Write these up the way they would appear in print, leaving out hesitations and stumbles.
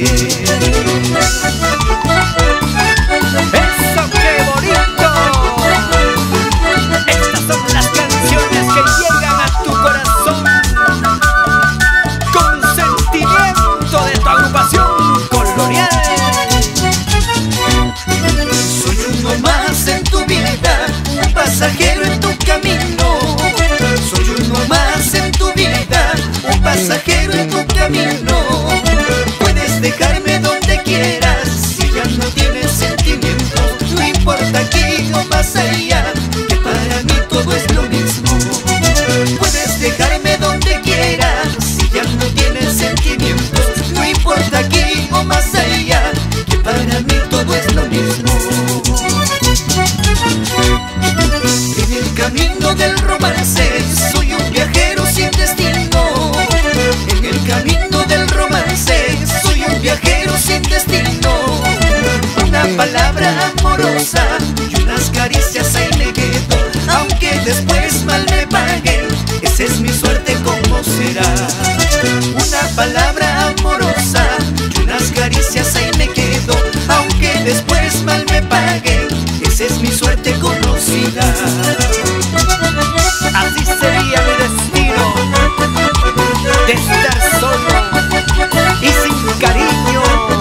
¡Eso, qué bonito! Estas son las canciones que llegan a tu corazón con sentimiento de tu agrupación colonial. Soy uno más en tu vida, un pasajero en tu camino. Soy uno más en tu vida, un pasajero en tu camino. Puedes dejarme donde quieras, si ya no tienes sentimiento. No importa aquí o más allá, que para mí todo es lo mismo. Puedes dejarme donde quieras, si ya no tienes sentimiento. No importa aquí o más allá, que para mí todo es lo mismo. En el camino del romance soy un viajero sin destino. En el camino del romance soy un viajero sin destino. Una palabra amorosa y unas caricias ahí me quedo. Aunque después mal me paguen, esa es mi suerte, ¿cómo será? Una palabra amorosa y unas caricias ahí me quedo. Aunque después mal me paguen, esa es mi suerte conocida. Así sería mi destino, de estar solo y sin cariño.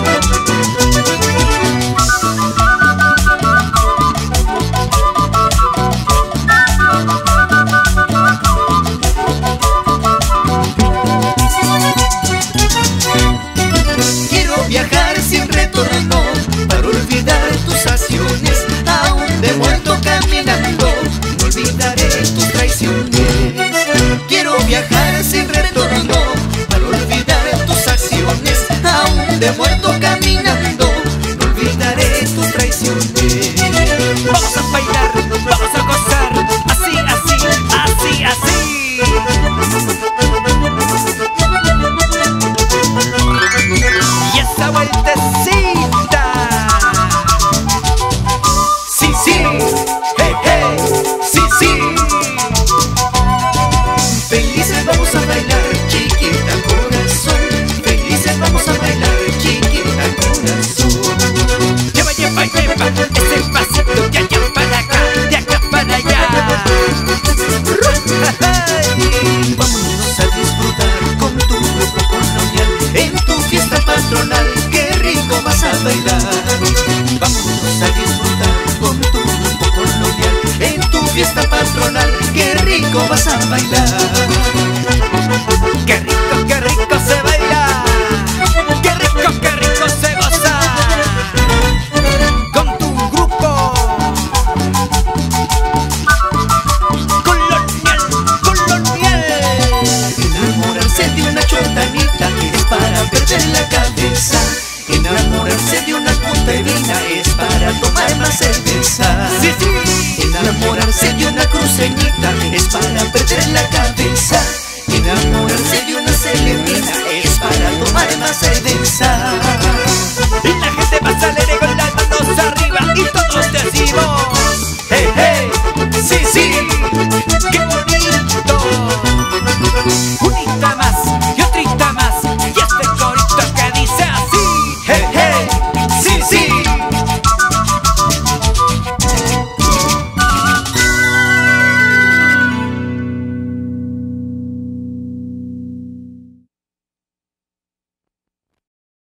Quiero viajar sin retorno para olvidar tus acciones. Aún de vuelto caminando, no olvidaré tus traiciones. Quiero viajar sin retorno para olvidar tus acciones. Aún de muerto caminando, no olvidaré tus traiciones. Vamos a bailar, vamos a gozar, así, así, así, así. Y esa vueltecita. Sí, sí, hey, hey, sí, sí. Felices vamos a bailar, chiquita corazón. Felices vamos a bailar, chiquita corazón. Lleva, lleva, lleva ese pasito de allá para acá, de acá para allá. Vámonos a disfrutar con tu grupo colonial en tu fiesta patronal, qué rico vas a bailar. Vámonos a disfrutar con tu grupo colonial en tu fiesta patronal, qué rico vas a bailar. Qué rico se baila, qué rico se goza con tu grupo colonial, colonial. Enamorarse de una chontanita es para perder la cabeza. Enamorarse de una punterina es para tomar más cerveza. Sí, sí. Enamorarse de una cruceñita es para perder la cabeza. Enamorarse de una selenina es para tomar más cerveza.